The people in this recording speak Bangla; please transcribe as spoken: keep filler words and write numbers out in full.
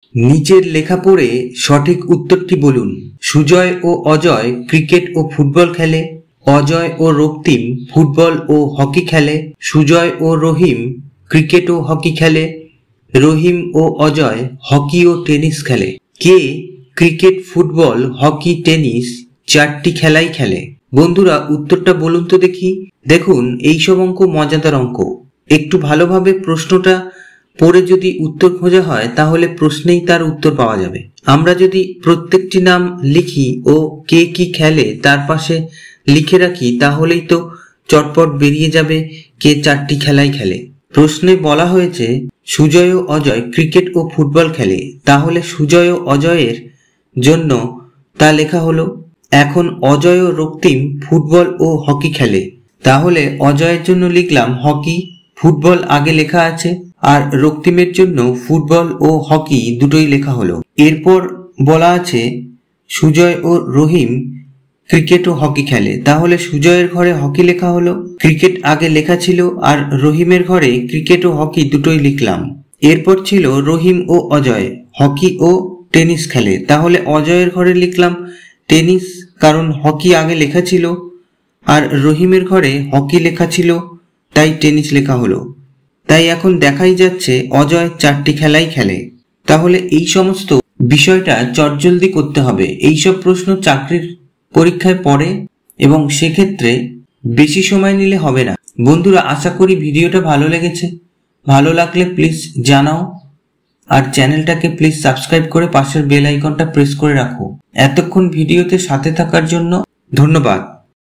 নিচের লেখা পড়ে সঠিক উত্তরটি বলুন। সুজয় ও অজয় ক্রিকেট ও ফুটবল খেলে। অজয় ও রক্তিম ফুটবল ও হকি খেলে। সুজয় ও রহিম ক্রিকেট ও হকি খেলে। রহিম ও অজয় হকি ও টেনিস খেলে। কে ক্রিকেট, ফুটবল, হকি, টেনিস চারটি খেলাই খেলে? বন্ধুরা উত্তরটা বলুন তো দেখি। দেখুন এইসব অঙ্ক মজাদার অঙ্ক। একটু ভালোভাবে প্রশ্নটা পড়ে যদি উত্তর খোঁজা হয় তাহলে প্রশ্নেই তার উত্তর পাওয়া যাবে। আমরা যদি প্রত্যেকটি নাম লিখি ও কে কি খেলে তার পাশে লিখে রাখি তাহলেই তো চটপট বেরিয়ে যাবে কে চারটি খেলাই খেলে। প্রশ্নে বলা হয়েছে সুজয় ও অজয় ক্রিকেট ও ফুটবল খেলে, তাহলে সুজয় ও অজয়ের জন্য তা লেখা হলো। এখন অজয় ও রক্তিম ফুটবল ও হকি খেলে, তাহলে অজয়ের জন্য লিখলাম হকি, ফুটবল আগে লেখা আছে, আর রক্তিমের জন্য ফুটবল ও হকি দুটোই লেখা হলো। এরপর বলা আছে সুজয় ও রহিম ক্রিকেট ও হকি খেলে, তাহলে সুজয়ের ঘরে হকি লেখা হলো, ক্রিকেট আগে লেখা ছিল, আর রহিমের ঘরে ক্রিকেট ও হকি দুটোই লিখলাম। এরপর ছিল রহিম ও অজয় হকি ও টেনিস খেলে, তাহলে অজয়ের ঘরে লিখলাম টেনিস, কারণ হকি আগে লেখা ছিল, আর রহিমের ঘরে হকি লেখা ছিল তাই টেনিস লেখা হলো। তাই এখন দেখাই যাচ্ছে অজয় চারটি খেলাই খেলে। তাহলে এই সমস্ত বিষয়টা চটজলদি করতে হবে। এইসব প্রশ্ন চাকরির পরীক্ষায় পড়ে এবং সেক্ষেত্রে বেশি সময় নিলে হবে না। বন্ধুরা আশা করি ভিডিওটা ভালো লেগেছে। ভালো লাগলে প্লিজ জানাও, আর চ্যানেলটাকে প্লিজ সাবস্ক্রাইব করে পাশের বেল আইকনটা প্রেস করে রাখো। এতক্ষণ ভিডিওতে সাথে থাকার জন্য ধন্যবাদ।